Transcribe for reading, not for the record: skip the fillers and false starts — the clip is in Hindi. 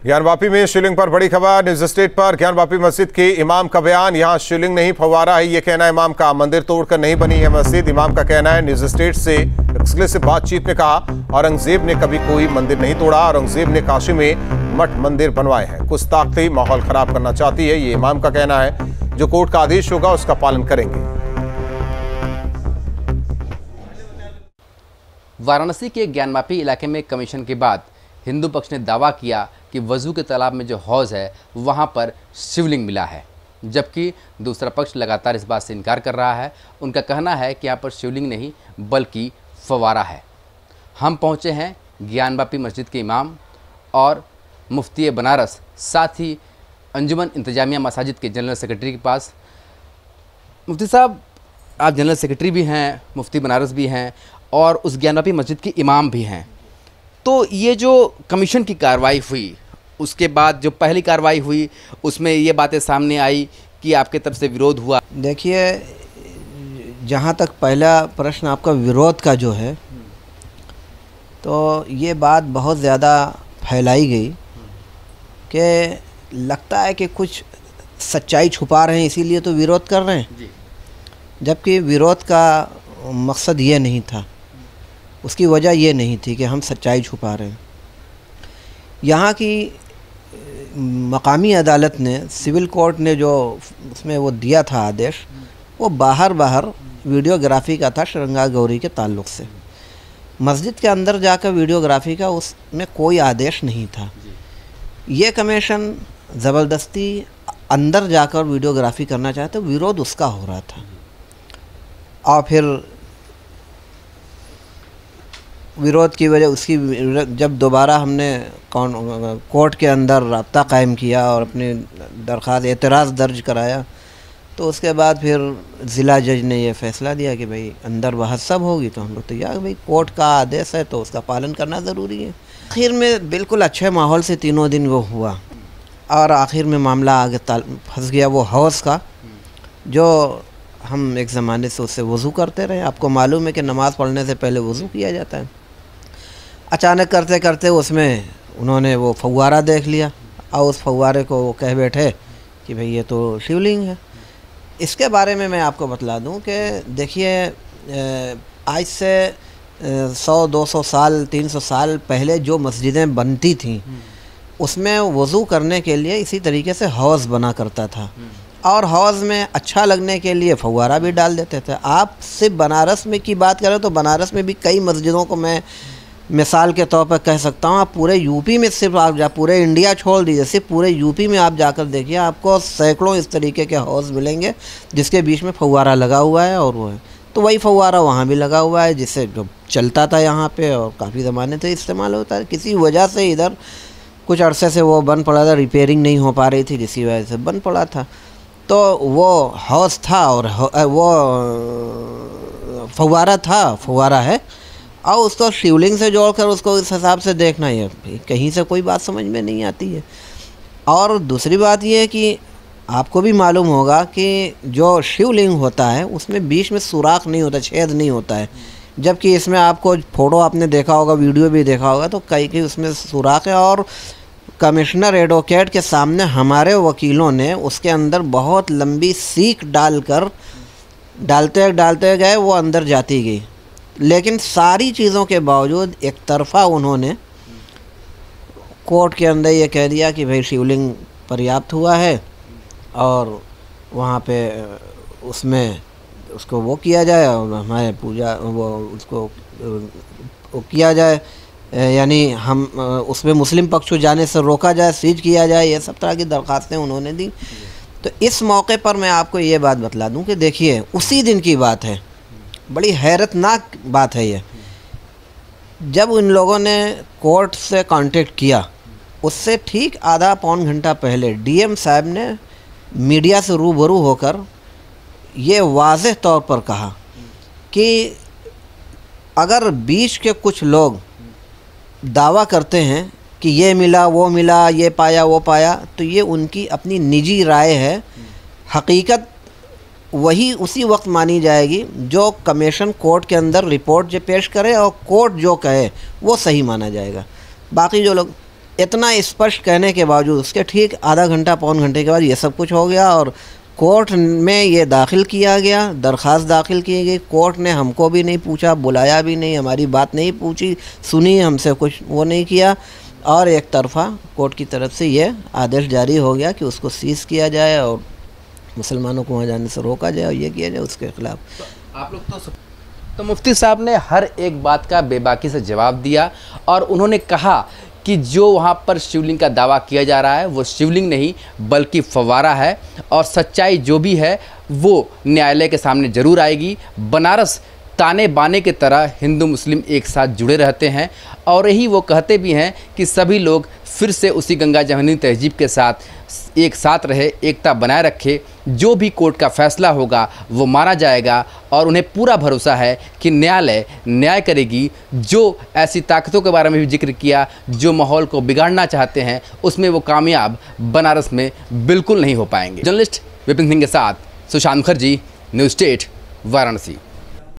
ज्ञानवापी में शिवलिंग पर बड़ी खबर। न्यूज स्टेट पर ज्ञानवापी मस्जिद के इमाम का बयान। यहां शिवलिंग नहीं फव्वारा है, ये कहना है इमाम का। मंदिर तोड़कर नहीं बनी है मस्जिद, इमाम का कहना है। न्यूज स्टेट से एक्सक्लूसिव बातचीत में कहा औरंगजेब ने कभी कोई मंदिर नहीं तोड़ा, औरंगजेब ने काशी में मठ मंदिर बनवाए हैं। कुछ ताकतें माहौल खराब करना चाहती है, ये इमाम का कहना है। जो कोर्ट का आदेश होगा उसका पालन करेंगे। वाराणसी के ज्ञानवापी इलाके में कमीशन के बाद हिंदू पक्ष ने दावा किया कि वजू के तालाब में जो हौज है वहां पर शिवलिंग मिला है, जबकि दूसरा पक्ष लगातार इस बात से इनकार कर रहा है। उनका कहना है कि यहाँ पर शिवलिंग नहीं बल्कि फव्वारा है। हम पहुँचे हैं ज्ञानवापी मस्जिद के इमाम और मुफ्ती बनारस, साथ ही अंजुमन इंतजामिया मसाजिद के जनरल सेक्रेटरी के पास। मुफ्ती साहब, आप जनरल सेक्रेटरी भी हैं, मुफ्ती बनारस भी हैं और उस ज्ञानवापी मस्जिद के इमाम भी हैं। तो ये जो कमीशन की कार्रवाई हुई, उसके बाद जो पहली कार्रवाई हुई उसमें ये बातें सामने आई कि आपके तरफ से विरोध हुआ। देखिए, जहाँ तक पहला प्रश्न आपका विरोध का जो है, तो ये बात बहुत ज़्यादा फैलाई गई कि लगता है कि कुछ सच्चाई छुपा रहे हैं, इसीलिए तो विरोध कर रहे हैं, जबकि विरोध का मकसद ये नहीं था, उसकी वजह ये नहीं थी कि हम सच्चाई छुपा रहे हैं। यहाँ की मकामी अदालत ने, सिविल कोर्ट ने जो उसमें वो दिया था आदेश, वो बाहर वीडियोग्राफी का था श्रृंगार गौरी के ताल्लुक़ से। मस्जिद के अंदर जाकर वीडियोग्राफी का उसमें कोई आदेश नहीं था। ये कमीशन ज़बरदस्ती अंदर जाकर वीडियोग्राफी करना चाहते, विरोध उसका हो रहा था। और फिर विरोध की वजह उसकी जब दोबारा हमने कोर्ट के अंदर राब्ता कायम किया और अपनी दरख्वास्त एतराज़ दर्ज कराया, तो उसके बाद फिर ज़िला जज ने ये फ़ैसला दिया कि भाई अंदर बहस सब होगी, तो हम लोग तैयार, भाई कोर्ट का आदेश है तो उसका पालन करना ज़रूरी है। आखिर में बिल्कुल अच्छे माहौल से तीनों दिन वो हुआ और आखिर में मामला आगे फंस गया वो हौज़ का, जो हम एक ज़माने से उससे वज़ू करते रहे। आपको मालूम है कि नमाज़ पढ़ने से पहले वज़ू किया जाता है। अचानक करते करते उसमें उन्होंने वो फव्वारा देख लिया और उस फव्वारे को वो कह बैठे कि भाई ये तो शिवलिंग है। इसके बारे में मैं आपको बतला दूं कि देखिए, आज से 100-200 साल 300 साल पहले जो मस्जिदें बनती थीं, उसमें वज़ू करने के लिए इसी तरीके से हौज़ बना करता था और हौज़ में अच्छा लगने के लिए फव्वारा भी डाल देते थे। आप सिर्फ बनारस में की बात करें तो बनारस में भी कई मस्जिदों को मैं मिसाल के तौर पर कह सकता हूँ। आप पूरे यूपी में, सिर्फ आप पूरे इंडिया छोड़ दीजिए, सिर्फ पूरे यूपी में आप जाकर देखिए, आपको सैकड़ों इस तरीके के हौज़ मिलेंगे जिसके बीच में फव्वारा लगा हुआ है। और वो है तो वही फव्वारा वहाँ भी लगा हुआ है, जिससे जो चलता था यहाँ पे और काफ़ी ज़माने से इस्तेमाल होता है। किसी वजह से इधर कुछ अरसे से वो बंद पड़ा था, रिपेयरिंग नहीं हो पा रही थी, जिसकी वजह से बंद पड़ा था। तो वो हौज़ था और वो फव्वारा है, और उसको शिवलिंग से जोड़कर उसको इस हिसाब से देखना, ये कहीं से कोई बात समझ में नहीं आती है। और दूसरी बात ये है कि आपको भी मालूम होगा कि जो शिवलिंग होता है उसमें बीच में सुराख नहीं होता, छेद नहीं होता है, जबकि इसमें आपको फ़ोटो आपने देखा होगा, वीडियो भी देखा होगा, तो कई उसमें सुराख है। और कमिश्नर एडवोकेट के सामने हमारे वकीलों ने उसके अंदर बहुत लंबी सीख डालकर डालते गए, वो अंदर जाती गई। लेकिन सारी चीज़ों के बावजूद एक तरफ़ा उन्होंने कोर्ट के अंदर ये कह दिया कि भाई शिवलिंग पर्याप्त हुआ है और वहाँ पे उसमें उसको वो किया जाए और हमारे पूजा वो उसको वो किया जाए, यानी हम उसमें मुस्लिम पक्ष को जाने से रोका जाए, सीज किया जाए, ये सब तरह की दरख्वास्तें उन्होंने दी। तो इस मौके पर मैं आपको ये बात बतला दूं कि देखिए, उसी दिन की बात है, बड़ी हैरतनाक बात है ये। जब उन लोगों ने कोर्ट से कांटेक्ट किया, उससे ठीक आधा पौन घंटा पहले डीएम साहब ने मीडिया से रूबरू होकर ये वाज़ेह तौर पर कहा कि अगर बीच के कुछ लोग दावा करते हैं कि ये मिला, वो मिला, ये पाया, वो पाया, तो ये उनकी अपनी निजी राय है। हकीकत वही उसी वक्त मानी जाएगी जो कमीशन कोर्ट के अंदर रिपोर्ट जो पेश करे और कोर्ट जो कहे वो सही माना जाएगा। बाकी जो लोग इतना स्पष्ट कहने के बावजूद उसके ठीक आधा घंटा पौन घंटे के बाद ये सब कुछ हो गया और कोर्ट में ये दाखिल किया गया, दरख्वास्त दाखिल की गई। कोर्ट ने हमको भी नहीं पूछा, बुलाया भी नहीं, हमारी बात नहीं पूछी, सुनी, हमसे कुछ वो नहीं किया और एक तरफ़ा कोर्ट की तरफ से ये आदेश जारी हो गया कि उसको सीज़ किया जाए और मुसलमानों को वहाँ जाने से रोका जाए और ये किया जाए उसके ख़िलाफ़। तो आप लोग तो मुफ्ती साहब ने हर एक बात का बेबाकी से जवाब दिया और उन्होंने कहा कि जो वहाँ पर शिवलिंग का दावा किया जा रहा है वो शिवलिंग नहीं बल्कि फव्वारा है और सच्चाई जो भी है वो न्यायालय के सामने ज़रूर आएगी। बनारस ताने बाने की तरह हिंदू मुस्लिम एक साथ जुड़े रहते हैं और यही वो कहते भी हैं कि सभी लोग फिर से उसी गंगा जमुनी तहजीब के साथ एक साथ रहे, एकता बनाए रखे। जो भी कोर्ट का फैसला होगा वो माना जाएगा और उन्हें पूरा भरोसा है कि न्यायालय न्याय करेगी। जो ऐसी ताकतों के बारे में भी जिक्र किया जो माहौल को बिगाड़ना चाहते हैं उसमें वो कामयाब बनारस में बिल्कुल नहीं हो पाएंगे। जर्नलिस्ट विपिन सिंह के साथ सुशांत मुखर्जी, न्यूज़ स्टेट, वाराणसी।